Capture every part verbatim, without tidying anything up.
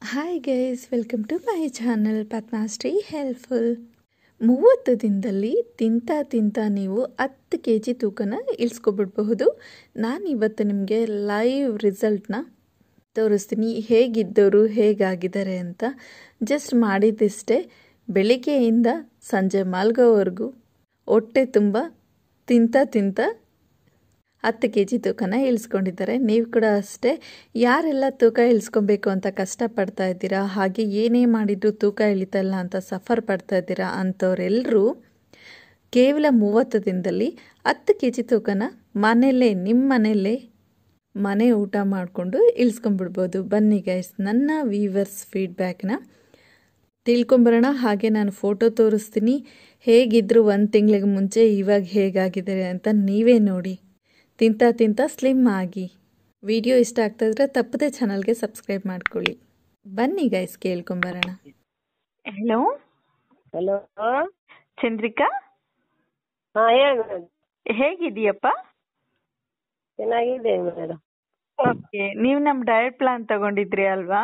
Hi guys, welcome to my channel Padmashree helpful. ಮೂವತ್ತು ದಿನದಲ್ಲಿ ತಿಂತ ತಿಂತ ನೀವು ಹತ್ತು ಕೆ ಜಿ ತೂಕನ ಇಳಿಸ್ಕೊಬಿಡ್ಬಹುದು. ನಾನಿವತ್ತು ನಿಮಗೆ ಲೈವ್ ರಿಸಲ್ಟ್ನ ತೋರಿಸ್ತೀನಿ, ಹೇಗಿದ್ದವರು ಹೇಗಾಗಿದ್ದಾರೆ ಅಂತ. ಜಸ್ಟ್ ಮಾಡಿದ್ದಷ್ಟೇ, ಬೆಳಿಗ್ಗೆಯಿಂದ ಸಂಜೆ ಮಲ್ಗೋವರೆಗೂ ಹೊಟ್ಟೆ ತುಂಬ ತಿಂತ ತಿಂತ ಹತ್ತು ಕೆ ಜಿ ತೂಕನ ಇಳಿಸ್ಕೊಂಡಿದ್ದಾರೆ. ನೀವು ಕೂಡ ಅಷ್ಟೇ, ಯಾರೆಲ್ಲ ತೂಕ ಇಳಿಸ್ಕೊಬೇಕು ಅಂತ ಕಷ್ಟಪಡ್ತಾ ಇದ್ದೀರಾ, ಹಾಗೆ ಏನೇ ಮಾಡಿದರೂ ತೂಕ ಇಳಿತಲ್ಲ ಅಂತ ಸಫರ್ ಪಡ್ತಾ ಇದ್ದೀರಾ ಅಂಥವರೆಲ್ಲರೂ ಕೇವಲ ಮೂವತ್ತು ದಿನದಲ್ಲಿ ಹತ್ತು ಕೆ ಜಿ ತೂಕನ ಮನೆಯಲ್ಲೇ ನಿಮ್ಮ ಮನೆಯಲ್ಲೇ ಮನೆ ಊಟ ಮಾಡಿಕೊಂಡು ಇಳಿಸ್ಕೊಂಡ್ಬಿಡ್ಬೋದು. ಬನ್ನಿ ಗೈಸ್, ನನ್ನ ವೀವರ್ಸ್ ಫೀಡ್ಬ್ಯಾಕ್ನ ತಿಳ್ಕೊಂಬರೋಣ. ಹಾಗೆ ನಾನು ಫೋಟೋ ತೋರಿಸ್ತೀನಿ, ಹೇಗಿದ್ರು ಒಂದು ತಿಂಗಳಿಗೆ ಮುಂಚೆ ಇವಾಗ ಹೇಗಾಗಿದ್ದಾರೆ ಅಂತ ನೀವೇ ನೋಡಿ. ತಿಂತ ತಿಂತ ಸ್ಲಿಮ್ ಆಗಿ. ವಿಡಿಯೋ ಇಷ್ಟ ಆಗ್ತಾಯಿದ್ರೆ ತಪ್ಪದೆ ಚಾನಲ್ಗೆ ಸಬ್ಸ್ಕ್ರೈಬ್ ಮಾಡ್ಕೊಳ್ಳಿ. ಬನ್ನಿ ಗೈಸ್, ಕೇಳ್ಕೊಂಬರೋಣ. ಹಲೋ ಹಲೋ ಚಂದ್ರಿಕಾ, ಹಾಂ ಹೇಳಿ, ಹೇಗಿದೆಯಪ್ಪ? ಚೆನ್ನಾಗಿದೆ ಮೇಡಮ್. ಓಕೆ, ನೀವು ನಮ್ಮ ಡಯಟ್ ಪ್ಲಾನ್ ತಗೊಂಡಿದ್ರಿ ಅಲ್ವಾ?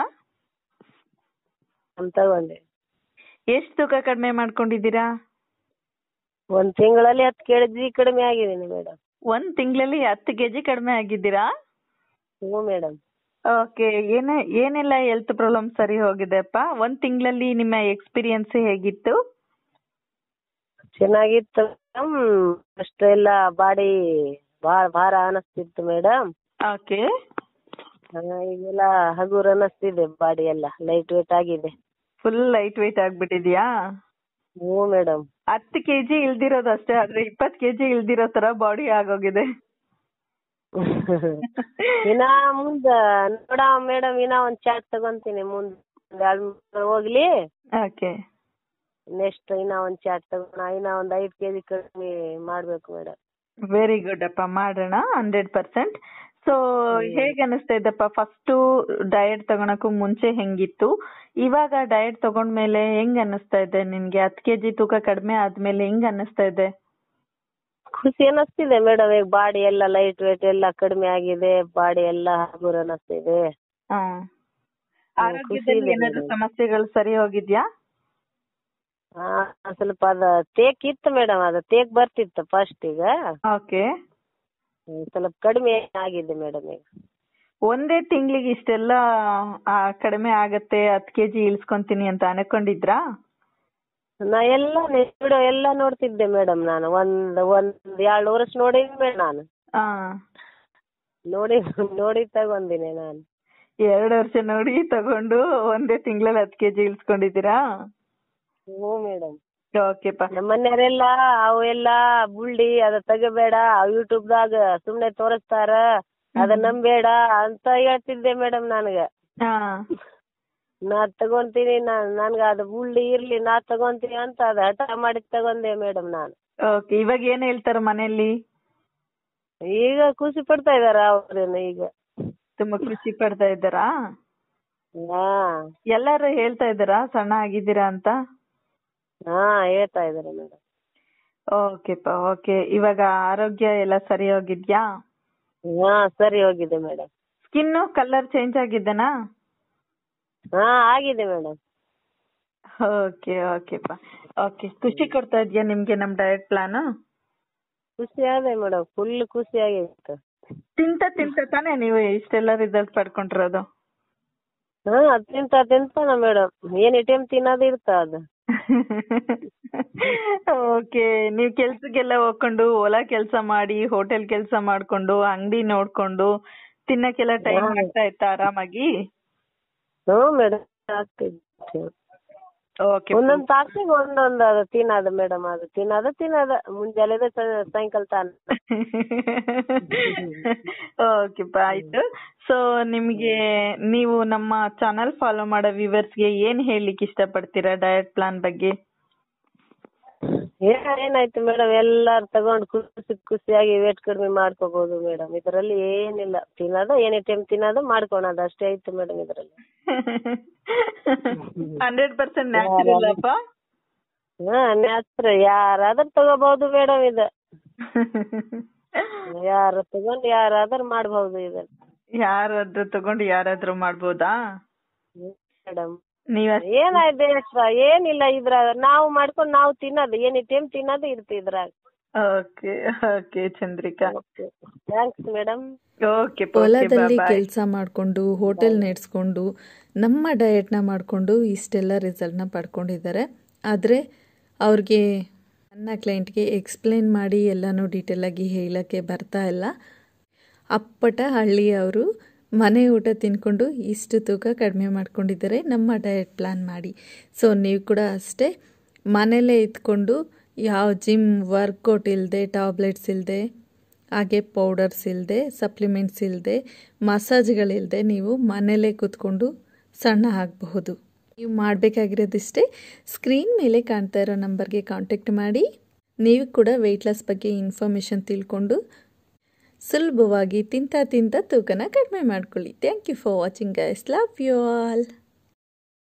ನಾನು ತಗೊಂಡೆ. ಎಷ್ಟು ತೂಕ ಕಡಿಮೆ ಮಾಡ್ಕೊಂಡಿದ್ದೀರಾ? ಒಂದು ತಿಂಗಳಲ್ಲಿ ಹತ್ತು ಕೆ ಜಿ ಕಡಿಮೆ ಆಗಿದ್ದೀನಿ ಮೇಡಮ್. ಒಂದು ತಿಂಗಳಲ್ಲಿ ಹತ್ತು ಕೆ ಜಿ ಕಡಿಮೆ ಆಗಿದ್ದೀರಾ? ಹ್ಞೂ ಮೇಡಮ್. ಓಕೆ, ಏನೇ ಏನೆಲ್ಲ ಹೆಲ್ತ್ ಪ್ರಾಬ್ಲಮ್ ಸರಿ ಹೋಗಿದೆಪ್ಪ? ಒಂದು ತಿಂಗಳಲ್ಲಿ ನಿಮ್ಮ ಎಕ್ಸ್ಪೀರಿಯನ್ಸ್ ಹೇಗಿತ್ತು? ಚೆನ್ನಾಗಿತ್ತು ಮೇಡಮ್. ಅಷ್ಟು ಎಲ್ಲ ಬಾಡಿ ಭಾಳ ಭಾರ ಅನ್ನಿಸ್ತಿತ್ತು ಮೇಡಮ್. ಓಕೆ, ಈಗೆಲ್ಲ ಹಗುರ ಅನ್ನಿಸ್ತಿದೆ, ಬಾಡಿ ಎಲ್ಲ ಲೈಟ್ ವೇಟ್ ಆಗಿದೆ. ಫುಲ್ ಲೈಟ್ ವೇಟ್ ಆಗ್ಬಿಟ್ಟಿದ್ಯಾ? ಹ್ಞೂ ಮೇಡಮ್. ಹತ್ತು ಕೆ ಜಿ ಇಳ್ದಿರೋದು ಅಷ್ಟೇ, ಆದ್ರೆ ಇಪ್ಪತ್ತು ಕೆ ಜಿ ಇಳ್ದಿರೋ ತರ ಬಾಡಿ ಆಗೋಗಿದೆ. ಇನ್ನ ಮುಂದ ನೋಡ ಮೇಡಮ್, ಇನ್ನ ಒಂದ್ ಚಾಟ್ ತಗೊಂತೀನಿ ಮುಂದೆ ಹೋಗ್ಲಿ. ಓಕೆ, ನೆಕ್ಸ್ಟ್ ಇನ್ನ ಒಂದ್ ಚಾಟ್ ತಗೋಣ, ಇನ್ನ ಒಂದ್ ಐದು ಕೆಜಿ ಕಡಿಮೆ ಮಾಡ್ಬೇಕು ಮೇಡಮ್. ವೆರಿ ಗುಡ್ ಅಪ್ಪ, ಮಾಡೋಣ ಹಂಡ್ರೆಡ್ ಪರ್ಸೆಂಟ್. ಸೊ ಹೇಗೆ ಅನಿಸ್ತಾ ಇದ್ದಪ್ಪ ಫಸ್ಟು ಡಯಟ್ ತಗೊಳಕ್ಕೂ ಮುಂಚೆ ಹೆಂಗಿತ್ತು, ಇವಾಗ ಡಯಟ್ ತಗೊಂಡ್ಮೇಲೆ ಹೆಂಗ್ ಅನ್ನಿಸ್ತಾ ಇದೆ ನಿನ್ಗೆ? ಹತ್ತು ಕೆ ಜಿ ತೂಕ ಕಡಿಮೆ ಆದ್ಮೇಲೆ ಹೆಂಗ್ ಅನ್ನಿಸ್ತಾ ಇದೆ? ಖುಷಿ ಅನ್ನಿಸ್ತಿದೆ ಮೇಡಮ್. ಈಗ ಬಾಡಿ ಎಲ್ಲ ಲೈಟ್ ವೇಟ್ ಎಲ್ಲ ಕಡಿಮೆ ಆಗಿದೆ, ಬಾಡಿ ಎಲ್ಲ ಹಗುರ ಅನ್ನಿಸ್ತಿದೆ. ಹ್ಮ್, ಆರೋಗ್ಯದಲ್ಲಿ ಏನಾದ್ರು ಸಮಸ್ಯೆಗಳು ಸರಿ ಹೋಗಿದ್ಯಾ? ಹಾ, ಸ್ವಲ್ಪ ಅದ ತೇಕ್ ಇತ್ತು ಮೇಡಮ್, ಅದು ತೇಕ್ ಬರ್ತಿತ್ತು ಫಸ್ಟ್. ಈಗ ಓಕೆ, ಸ್ವಲ್ಪ ಕಡಿಮೆ ಆಗಿದೆ ಮೇಡಮ್. ಈಗ ಒಂದೇ ತಿಂಗಳಿಗೆ ಇಷ್ಟೆಲ್ಲ ಕಡಿಮೆ ಆಗತ್ತೆ, ಹತ್ತು ಕೆ ಜಿ ಇಳಿಸ್ಕೊಂತೀನಿ ಅಂತ ಅನ್ಕೊಂಡಿದ್ರಾ? ನಾ ಎಲ್ಲ ವಿಡಿಯೋ ಎಲ್ಲ ನೋಡ್ತಿದ್ದೆ ಮೇಡಮ್. ನಾನು ಒಂದ್ ಒಂದ್ ಎರಡು ವರ್ಷ ನೋಡಿದ್ದೆ ನಾನು. ನೋಡಿ ನೋಡಿ ತಗೊಂಡಿನಿ ನಾನು. ಎರಡು ವರ್ಷ ನೋಡಿ ತಗೊಂಡು ಒಂದೇ ತಿಂಗಳಲ್ಲಿ ಹತ್ತು ಕೆ ಜಿ ಇಳಿಸ್ಕೊಂಡಿದ್ದೀರಾ? ಹ್ಞೂ ಮೇಡಮ್. ಓಕೆಪ್ಪ. ನಮ್ಮ ಮನೆಯವರೆಲ್ಲ ಅವು ಎಲ್ಲ ಬುಳ್ಳಿ ಅದ ತೆಗಬೇಡ, ಯೂಟ್ಯೂಬ್ದಾಗ ಸುಮ್ನೆ ತೋರಿಸ್ತಾರ, ಅದ ನಂಬೇಡ ಅಂತ ಹೇಳ್ತಿದ್ದೆ ಮೇಡಮ್ ನನಗೆ. ನಾ ತಗೊಂತೀನಿ, ನಾನ್ ನನ್ಗ ಅದು ಬುಳ್ಳಿ ಇರ್ಲಿ, ನಾ ತಗೊಂತೀನಿ ಅಂತ ಅದ ಹಠ ಮಾಡಿ ತಗೊಂಡೆ ಮೇಡಮ್ ನಾನು. ಓಕೆ, ಇವಾಗ ಏನ್ ಹೇಳ್ತಾರ ಮನೆಯಲ್ಲಿ? ಈಗ ಖುಷಿ ಪಡ್ತಾ ಇದಾರ ಅವ್ರೇನು, ಈಗ ತುಂಬಾ ಖುಷಿ ಪಡ್ತಾ ಇದ್ದಾರಾ? ಹಾ, ಎಲ್ಲಾರು ಹೇಳ್ತಾ ಇದ್ದಾರಾ ಸಣ್ಣ ಆಗಿದ್ದೀರಾ ಅಂತ? ಹಾ, ಹೇಳ್ತಾ ಇದಾರೆ ಮೇಡಮ್. ಓಕೆಪ್ಪ, ಓಕೆ. ಇವಾಗ ಆರೋಗ್ಯ ಎಲ್ಲ ಸರಿ ಹೋಗಿದ್ಯಾ? ಹಾ, ಸರಿ ಹೋಗಿದೆ ಮೇಡಮ್. ಸ್ಕಿನ್ ಕಲರ್ ಚೇಂಜ್ ಆಗಿದ್ದನಾ? ಹಾ, ಆಗಿದೆ ಮೇಡಮ್. Okay, ಓಕೆಪ್ಪ, okay. ಖುಷಿ ಕೊಡ್ತಾ ಇದ್ಯಾ ನಿಮ್ಗೆ ನಮ್ ಡಯಟ್ ಪ್ಲಾನ್? ಖುಷಿ ಆದೆ ಮೇಡಮ್, ಫುಲ್ ಖುಷಿ ಆಗಿತ್ತು. ತಿಂತ ತಿಂತ ತಾನೇ ನೀವು ಇಷ್ಟೆಲ್ಲ ರಿಸಲ್ಟ್ ಪಡ್ಕೊಂಡಿರೋದು? ಹಾ, ತಿಂತ ತಿಂತಾನ ಮೇಡಮ್, ಏನಿ ಟೈಮ್ ತಿನ್ನೋದು ಇರ್ತ ಅದು. ಓಕೆ, ನೀವ್ ಕೆಲ್ಸಕ್ಕೆಲ್ಲ ಹೋಗ್ಕೊಂಡು ಹೊಲ ಕೆಲ್ಸ ಮಾಡಿ, ಹೋಟೆಲ್ ಕೆಲ್ಸ ಮಾಡ್ಕೊಂಡು, ಅಂಗಡಿ ನೋಡ್ಕೊಂಡು ತಿನ್ನಕ್ಕೆಲ್ಲ ಟೈಮ್ ಆಗ್ತಾ ಇತ್ತ ಆರಾಮಾಗಿ? ಹ್ಞೂ ಮೇಡಮ್, ಆಗ್ತಿತ್ತು. ಓಕೆ, ಒಂದೊಂದ್ ತಾಸಿಗೆ ಒಂದೊಂದು ಅದು ತಿನ್ನೋದು ಮೇಡಮ್, ಅದು ತಿನ್ನೋದು ತಿನ್ನೋದು ಮುಂಜಾನೆ ಸಾಯಂಕಾಲ ತಾನ. ಓಕೆಪ್ಪ, ಆಯ್ತು. ಸೊ ನಿಮ್ಗೆ, ನೀವು ನಮ್ಮ ಚಾನಲ್ ಫಾಲೋ ಮಾಡೋ ವ್ಯೂವರ್ಸ್ಗೆ ಏನ್ ಹೇಳ್ಲಿಕ್ಕೆ ಇಷ್ಟಪಡ್ತೀರಾ ಡಯಟ್ ಪ್ಲಾನ್ ಬಗ್ಗೆ? ಏನಾಯ್ತು ಮೇಡಮ್, ಎಲ್ಲಾರು ತಗೊಂಡು ಖುಷಿ ಖುಷಿಯಾಗಿ ವೇಟ್ ಕಡಿಮೆ ಮಾಡ್ಕೋಬಹುದು ಮೇಡಮ್. ಇದರಲ್ಲಿ ಏನಿಲ್ಲ, ತಿನ್ನೋದು ಎನಿ ಟೈಮ್ ತಿನ್ನೋದು ಮಾಡ್ಕೊಳೋದು ಅಷ್ಟೇ ಐತೆ ಮೇಡಮ್ ಇದರಲ್ಲಿ. ಹಂಡ್ರೆಡ್ ಪರ್ಸೆಂಟ್ ನ್ಯಾಚುರಲ್ ಅಪ್ಪ. ಹಾ, ನ್ಯಾಚುರಲ್, ಯಾರಾದ್ರೂ ತಗೋಬಹುದು ಮೇಡಮ್ ಇದು. ಯಾರು ತಗೊಂಡು ಯಾರಾದ್ರೂ ಮಾಡ್ಬಹುದು ಇದನ್ನ. ಯಾರಾದ್ರೂ ತಗೊಂಡು ಯಾರಾದ್ರೂ ಮಾಡ್ಬೋದಾ? ಮೇಡಮ್. ನೀವ್ ಏನಾಯ್ತು extra? ಏನಿಲ್ಲ ಇದ್ರಾಗ, ನಾವು ಮಾಡ್ಕೊಂಡು ನಾವು ತಿನ್ನೋದು, ಏನಿ ಟೈಮ್ ತಿನ್ನೋದು ಇರ್ತಿ ಇದ್ರಾಗ. Okay okay Chandrika, thanks madam. Okay. ಹೊಲದಲ್ಲಿ ಕೆಲಸ ಮಾಡಿಕೊಂಡು ಹೋಟೆಲ್ ನಡೆಸ್ಕೊಂಡು ನಮ್ಮ ಡಯಟ್ನ ಮಾಡಿಕೊಂಡು ಇಷ್ಟೆಲ್ಲ ರಿಸಲ್ಟ್ನ ಪಡ್ಕೊಂಡಿದ್ದಾರೆ. ಆದರೆ ಅವ್ರಿಗೆ ನನ್ನ ಕ್ಲೈಂಟ್ಗೆ ಎಕ್ಸ್ಪ್ಲೇನ್ ಮಾಡಿ ಎಲ್ಲನೂ ಡೀಟೇಲಾಗಿ ಹೇಳೋಕ್ಕೆ ಬರ್ತಾ ಇಲ್ಲ. ಅಪ್ಪಟ ಹಳ್ಳಿಯವರು ಮನೆ ಊಟ ತಿನ್ಕೊಂಡು ಇಷ್ಟು ತೂಕ ಕಡಿಮೆ ಮಾಡ್ಕೊಂಡಿದ್ದಾರೆ ನಮ್ಮ ಡಯಟ್ ಪ್ಲ್ಯಾನ್ ಮಾಡಿ. ಸೊ ನೀವು ಕೂಡ ಅಷ್ಟೇ ಮನೇಲೇ ಇದ್ಕೊಂಡು ಯಾವ ಜಿಮ್ ವರ್ಕೌಟ್ ಇಲ್ಲದೆ, ಟ್ಯಾಬ್ಲೆಟ್ಸ್ ಇಲ್ಲದೆ, ಹಾಗೆ ಪೌಡರ್ಸ್ ಇಲ್ಲದೆ, ಸಪ್ಲಿಮೆಂಟ್ಸ್ ಇಲ್ಲದೆ, ಮಸಾಜ್ಗಳಿಲ್ಲದೆ ನೀವು ಮನೇಲೇ ಕೂತ್ಕೊಂಡು ಸಣ್ಣ ಆಗಬಹುದು. ನೀವು ಮಾಡಬೇಕಾಗಿರೋದಿಷ್ಟೇ, ಸ್ಕ್ರೀನ್ ಮೇಲೆ ಕಾಣ್ತಾ ಇರೋ ನಂಬರ್ಗೆ ಕಾಂಟ್ಯಾಕ್ಟ್ ಮಾಡಿ ನೀವು ಕೂಡ ವೆಯ್ಟ್ ಲಾಸ್ ಬಗ್ಗೆ ಇನ್ಫಾರ್ಮೇಷನ್ ತಿಳ್ಕೊಂಡು ಸುಲಭವಾಗಿ ತಿಂತ ತಿಂತ ತೂಕನ ಕಡಿಮೆ ಮಾಡ್ಕೊಳ್ಳಿ. Thank you for watching guys. Love you all.